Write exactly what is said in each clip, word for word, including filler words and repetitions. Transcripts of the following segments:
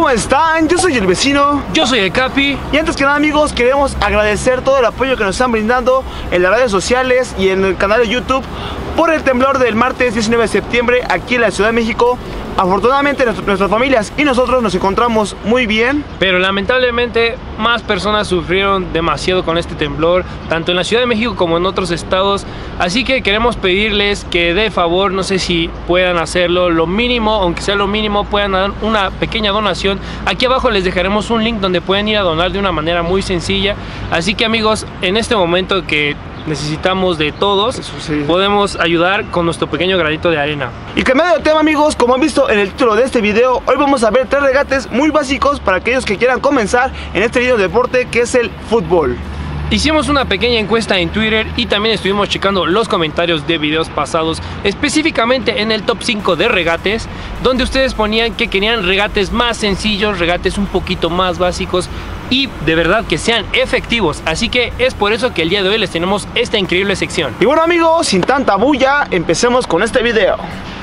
están? Yo soy el vecino. Yo soy el Capi. Y antes que nada, amigos, queremos agradecer todo el apoyo que nos están brindando en las redes sociales y en el canal de YouTube por el temblor del martes diecinueve de septiembre aquí en la Ciudad de México. Afortunadamente nuestras familias y nosotros nos encontramos muy bien, pero lamentablemente más personas sufrieron demasiado con este temblor, tanto en la Ciudad de México como en otros estados. Así que queremos pedirles que de favor, no sé si puedan hacerlo, lo mínimo, aunque sea lo mínimo, puedan dar una pequeña donación. Aquí abajo les dejaremos un link donde pueden ir a donar de una manera muy sencilla. Así que, amigos, en este momento que necesitamos de todos, sí, podemos ayudar con nuestro pequeño granito de arena. Y cambiando de tema, amigos, como han visto en el título de este video, hoy vamos a ver tres regates muy básicos para aquellos que quieran comenzar en este lindo deporte que es el fútbol. Hicimos una pequeña encuesta en Twitter y también estuvimos checando los comentarios de videos pasados, específicamente en el top cinco de regates, donde ustedes ponían que querían regates más sencillos, regates un poquito más básicos y de verdad que sean efectivos. Así que es por eso que el día de hoy les tenemos esta increíble sección. Y bueno, amigos, sin tanta bulla, empecemos con este video.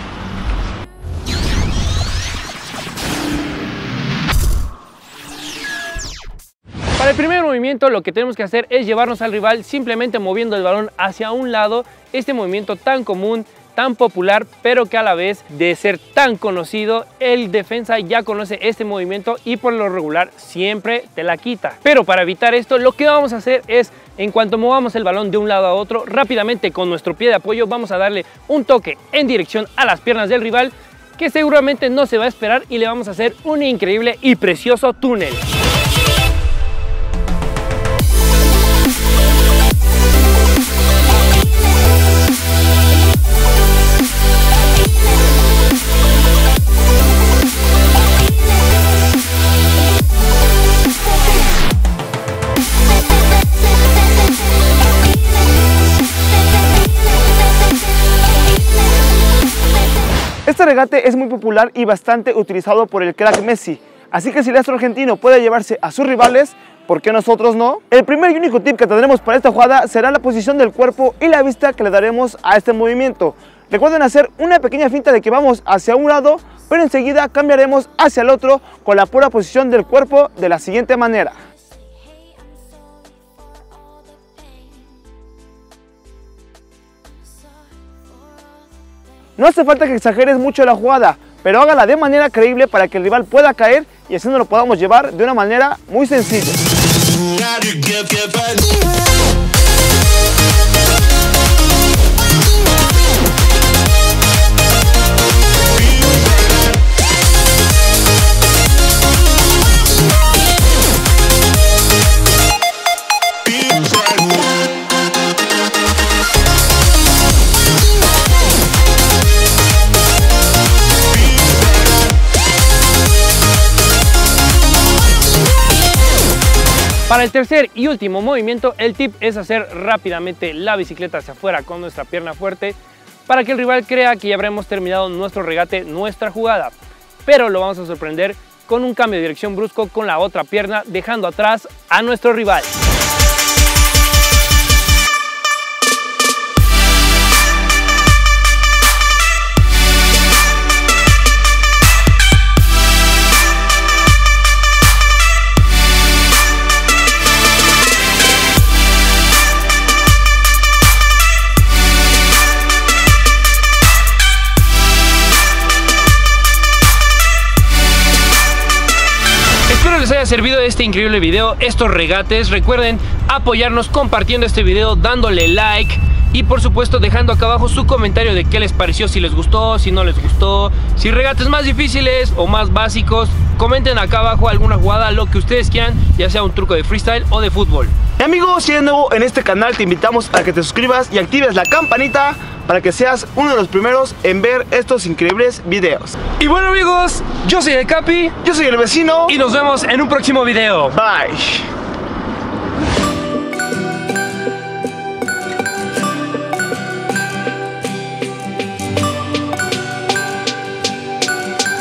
Para el primer movimiento lo que tenemos que hacer es llevarnos al rival simplemente moviendo el balón hacia un lado. Este movimiento tan común, tan popular, pero que a la vez de ser tan conocido, el defensa ya conoce este movimiento y por lo regular siempre te la quita. Pero para evitar esto, lo que vamos a hacer es, en cuanto movamos el balón de un lado a otro, rápidamente con nuestro pie de apoyo vamos a darle un toque en dirección a las piernas del rival, que seguramente no se va a esperar, y le vamos a hacer un increíble y precioso túnel. Este regate es muy popular y bastante utilizado por el crack Messi, así que si el astro argentino puede llevarse a sus rivales, ¿por qué nosotros no? El primer y único tip que tendremos para esta jugada será la posición del cuerpo y la vista que le daremos a este movimiento. Recuerden hacer una pequeña finta de que vamos hacia un lado, pero enseguida cambiaremos hacia el otro con la pura posición del cuerpo de la siguiente manera. No hace falta que exageres mucho la jugada, pero hágala de manera creíble para que el rival pueda caer y así nos lo podamos llevar de una manera muy sencilla. Para el tercer y último movimiento, el tip es hacer rápidamente la bicicleta hacia afuera con nuestra pierna fuerte para que el rival crea que ya habremos terminado nuestro regate, nuestra jugada. Pero lo vamos a sorprender con un cambio de dirección brusco con la otra pierna, dejando atrás a nuestro rival. Espero les haya servido este increíble video, estos regates. Recuerden apoyarnos compartiendo este video, dándole like y por supuesto dejando acá abajo su comentario de qué les pareció, si les gustó, si no les gustó, si regates más difíciles o más básicos. Comenten acá abajo alguna jugada, lo que ustedes quieran, ya sea un truco de freestyle o de fútbol. Y amigos, si eres nuevo en este canal, te invitamos a que te suscribas y actives la campanita para que seas uno de los primeros en ver estos increíbles videos. Y bueno, amigos, yo soy el Capi, yo soy el vecino y nos vemos en un próximo video. Bye.